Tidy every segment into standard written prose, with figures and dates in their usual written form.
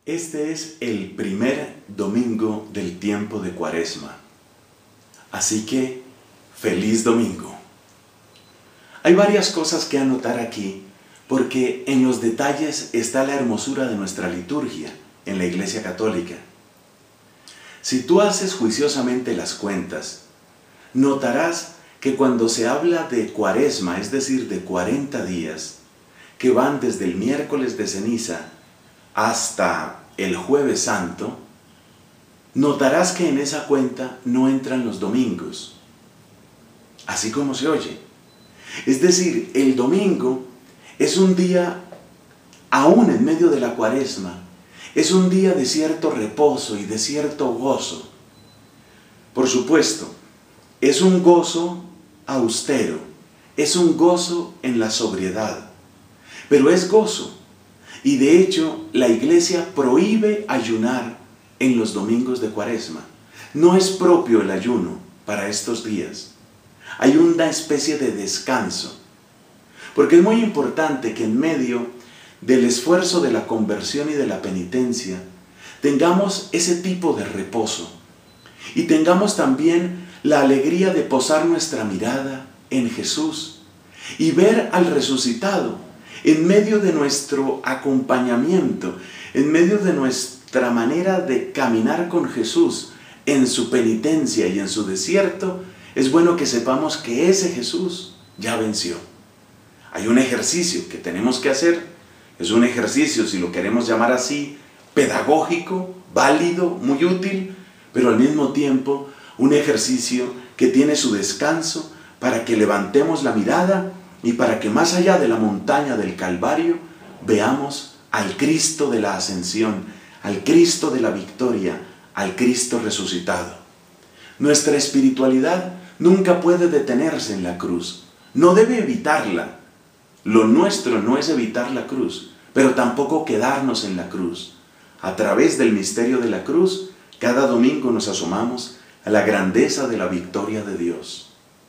Este es el primer domingo del tiempo de Cuaresma. Así que, feliz domingo. Hay varias cosas que anotar aquí, porque en los detalles está la hermosura de nuestra liturgia en la Iglesia Católica. Si tú haces juiciosamente las cuentas, notarás que cuando se habla de Cuaresma, es decir, de 40 días, que van desde el miércoles de ceniza hasta el jueves santo, notarás que en esa cuenta no entran los domingos, así como se oye. Es decir, el domingo es un día, aún en medio de la Cuaresma, es un día de cierto reposo y de cierto gozo. Por supuesto, es un gozo austero, es un gozo en la sobriedad, pero es gozo. Y de hecho, la Iglesia prohíbe ayunar en los domingos de Cuaresma. No es propio el ayuno para estos días. Hay una especie de descanso. Porque es muy importante que en medio del esfuerzo de la conversión y de la penitencia, tengamos ese tipo de reposo. Y tengamos también la alegría de posar nuestra mirada en Jesús y ver al resucitado en medio de nuestro acompañamiento, en medio de nuestra manera de caminar con Jesús en su penitencia y en su desierto. Es bueno que sepamos que ese Jesús ya venció. Hay un ejercicio que tenemos que hacer, es un ejercicio, si lo queremos llamar así, pedagógico, válido, muy útil, pero al mismo tiempo un ejercicio que tiene su descanso para que levantemos la mirada y para que más allá de la montaña del Calvario veamos al Cristo de la ascensión, al Cristo de la victoria, al Cristo resucitado. Nuestra espiritualidad nunca puede detenerse en la cruz, no debe evitarla. Lo nuestro no es evitar la cruz, pero tampoco quedarnos en la cruz. A través del misterio de la cruz, cada domingo nos asomamos a la grandeza de la victoria de Dios.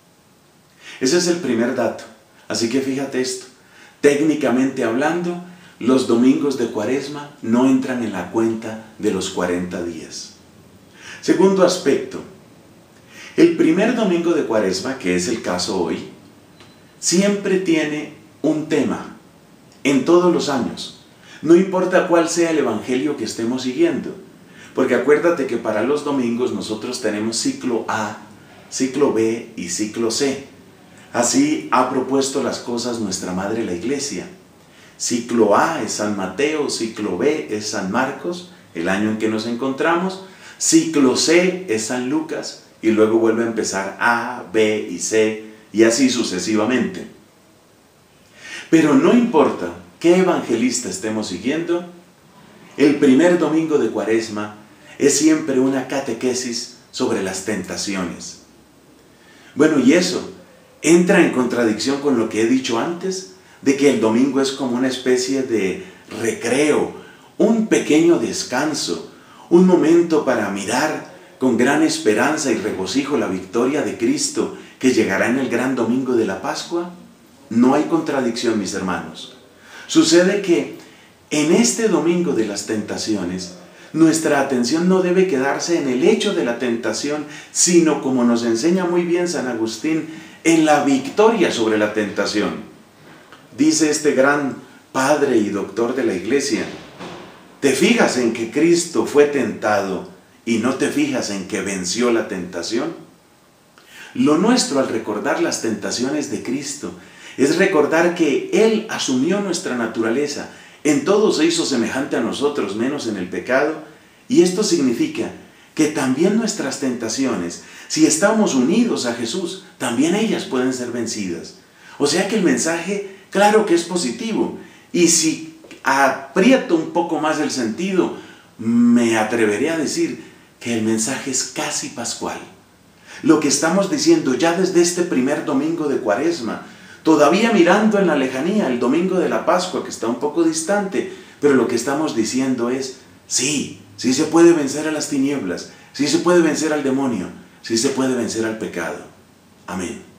Ese es el primer dato. Así que fíjate esto, técnicamente hablando, los domingos de Cuaresma no entran en la cuenta de los 40 días. Segundo aspecto, el primer domingo de Cuaresma, que es el caso hoy, siempre tiene un tema en todos los años. No importa cuál sea el evangelio que estemos siguiendo, porque acuérdate que para los domingos nosotros tenemos ciclo A, ciclo B y ciclo C. Así ha propuesto las cosas nuestra Madre la Iglesia. Ciclo A es San Mateo, ciclo B es San Marcos, el año en que nos encontramos. Ciclo C es San Lucas y luego vuelve a empezar A, B y C y así sucesivamente. Pero no importa qué evangelista estemos siguiendo, el primer domingo de Cuaresma es siempre una catequesis sobre las tentaciones. Bueno, y eso entra en contradicción con lo que he dicho antes, de que el domingo es como una especie de recreo, un pequeño descanso, un momento para mirar con gran esperanza y regocijo la victoria de Cristo que llegará en el gran domingo de la Pascua. No hay contradicción, mis hermanos. Sucede que en este domingo de las tentaciones, nuestra atención no debe quedarse en el hecho de la tentación, sino, como nos enseña muy bien San Agustín, en la victoria sobre la tentación. Dice este gran padre y doctor de la Iglesia, ¿te fijas en que Cristo fue tentado y no te fijas en que venció la tentación? Lo nuestro al recordar las tentaciones de Cristo es recordar que Él asumió nuestra naturaleza, en todo se hizo semejante a nosotros, menos en el pecado, y esto significa que también nuestras tentaciones, si estamos unidos a Jesús, también ellas pueden ser vencidas. O sea que el mensaje, claro que es positivo, y si aprieto un poco más el sentido, me atreveré a decir que el mensaje es casi pascual. Lo que estamos diciendo ya desde este primer domingo de Cuaresma, todavía mirando en la lejanía el domingo de la Pascua, que está un poco distante, pero lo que estamos diciendo es, sí se puede vencer a las tinieblas, sí se puede vencer al demonio, sí se puede vencer al pecado. Amén.